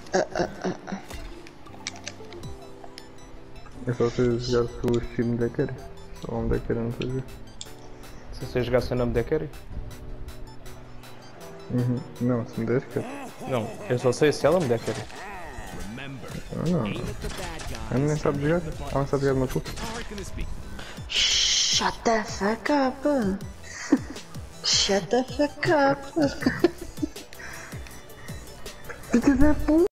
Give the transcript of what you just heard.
É só você jogar com o time da Carry. Só um da Carry não sei. Se você jogasse o nome da Carry? Não, se me des, cara. Não, eu só sei se ela me der Carry. Não. Ela nem sabe jogar. Ela não sabe jogar de uma puta. Shut the fuck up. Shut the fuck up. Filha da puta.